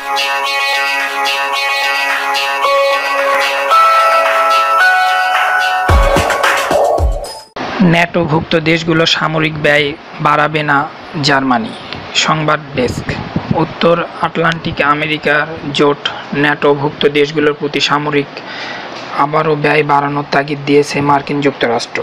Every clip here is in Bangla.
ন্যাটোভুক্ত দেশগুলো সামরিক ব্যয় বাড়াবে না জার্মানি। সংবাদ ডেস্ক। উত্তর আটলান্টিক আমেরিকার জোট ন্যাটোভুক্ত দেশগুলোর প্রতি সামরিক আবারও ব্যয় বাড়ানোর তাগিদ দিয়েছে মার্কিন যুক্তরাষ্ট্র।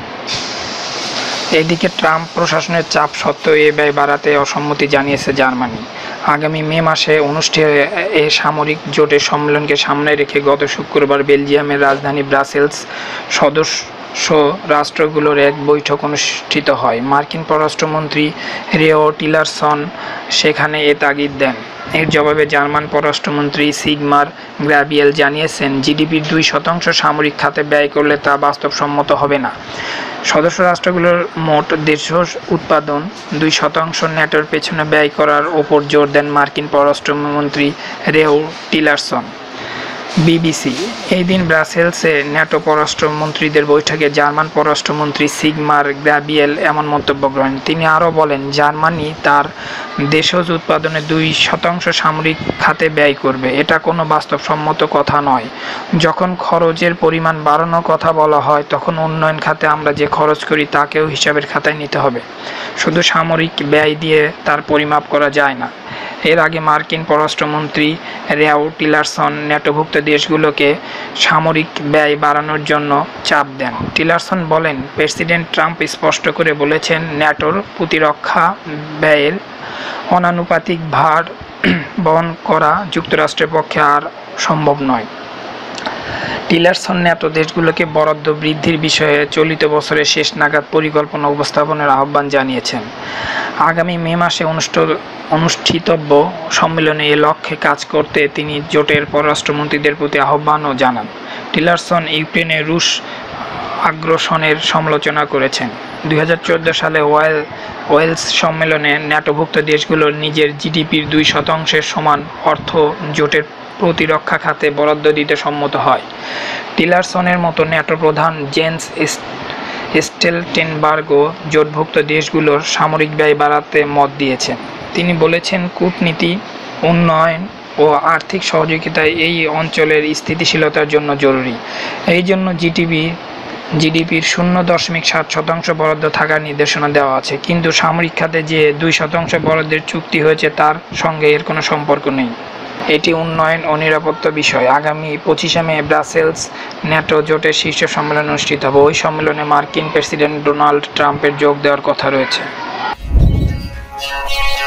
এদিকে ট্রাম্প প্রশাসনের চাপ সত্ত্বেও এ ব্যয় বাড়াতে অসম্মতি জানিয়েছে জার্মানি। আগামী মে মাসে অনুষ্ঠেয় এ সামরিক জোটের সম্মেলনকে সামনে রেখে গত শুক্রবার বেলজিয়ামের রাজধানী ব্রাসেলস সদস্য রাষ্ট্রগুলোর এক বৈঠক অনুষ্ঠিত হয়। মার্কিন পররাষ্ট্রমন্ত্রী রেও টিলারসন সেখানে এ তাগিদ দেন। এর জবাবে জার্মান পররাষ্ট্রমন্ত্রী সিগমার গ্যাব্রিয়েল জানিয়েছেন, জিডিপির 2% সামরিক খাতে ব্যয় করলে তা বাস্তবসম্মত হবে না। সদস্য রাষ্ট্রগুলোর মোট দেশজ উৎপাদন 2% ন্যাটোর পেছনে ব্যয় করার ওপর জোর দেন মার্কিন পররাষ্ট্রমন্ত্রী রেও টিলারসন। বিবিসি। এই দিন ব্রাসেলসে ন্যাটো পররাষ্ট্রমন্ত্রীদের বৈঠকে জার্মান পররাষ্ট্রমন্ত্রী সিগমার গ্যাব্রিয়েল এমন মন্তব্য করেন। তিনি আরও বলেন, জার্মানি তার দেশজ উৎপাদনে 2% সামরিক খাতে ব্যয় করবে। এটা কোনো বাস্তবসম্মত কথা নয়। যখন খরচের পরিমাণ বাড়ানোর কথা বলা হয়, তখন উন্নয়ন খাতে আমরা যে খরচ করি তাকেও হিসাবের খাতায় নিতে হবে। শুধু সামরিক ব্যয় দিয়ে তার পরিমাপ করা যায় না। এর আগে মার্কিন পররাষ্ট্রমন্ত্রী রেও টিলারসন ন্যাটোভুক্ত দেশগুলোকে সামরিক ব্যয় বাড়ানোর জন্য চাপ দেন। টিলারসন বলেন, প্রেসিডেন্ট ট্রাম্প স্পষ্ট করে বলেছেন, ন্যাটোর প্রতিরক্ষা ব্যয়ের অনানুপাতিক ভার বহন করা যুক্তরাষ্ট্রের পক্ষে আর সম্ভব নয়। টিলারসন ন্যাটো দেশগুলোকে বরাদ্দ বৃদ্ধির বিষয়ে চলিত বছরের শেষ নাগাদ পরিকল্পনা উপস্থাপনের আহ্বান জানিয়েছেন। আগামী মে মাসে অনুষ্ঠিতব্য সম্মেলনে এ লক্ষ্যে কাজ করতে তিনি জোটের পররাষ্ট্রমন্ত্রীদের প্রতি আহ্বানও জানান। টিলারসন ইউক্রেনে রুশ আগ্রাসনের সমালোচনা করেছেন। 2014 সালে ওয়েলস সম্মেলনে ন্যাটোভুক্ত দেশগুলোর নিজের জিডিপির 2% সমান অর্থ জোটের প্রতিরক্ষা খাতে বরাদ্দ দিতে সম্মত হয়। টিলারসনের মতো ন্যাটো প্রধান জেন্স স্টোলটেনবার্গও জোটভুক্ত দেশগুলোর সামরিক ব্যয় বাড়াতে মত দিয়েছেন। তিনি বলেছেন, কূটনীতি, উন্নয়ন ও আর্থিক সহযোগিতায় এই অঞ্চলের স্থিতিশীলতার জন্য জরুরি। এই জন্য জিডিপির 0.7% বরাদ্দ থাকার নির্দেশনা দেওয়া আছে। কিন্তু সামরিক খাতে যে 2% বরাদ্দের চুক্তি হয়েছে তার সঙ্গে এর কোনো সম্পর্ক নেই। এটি উন্নয়ন ও নিরাপত্তা বিষয়। আগামী 25 মে ব্রাসেলস ন্যাটো জোটের শীর্ষ সম্মেলন অনুষ্ঠিত হবে। ওই সম্মেলনে মার্কিন প্রেসিডেন্ট ডোনাল্ড ট্রাম্পের যোগ দেওয়ার কথা রয়েছে।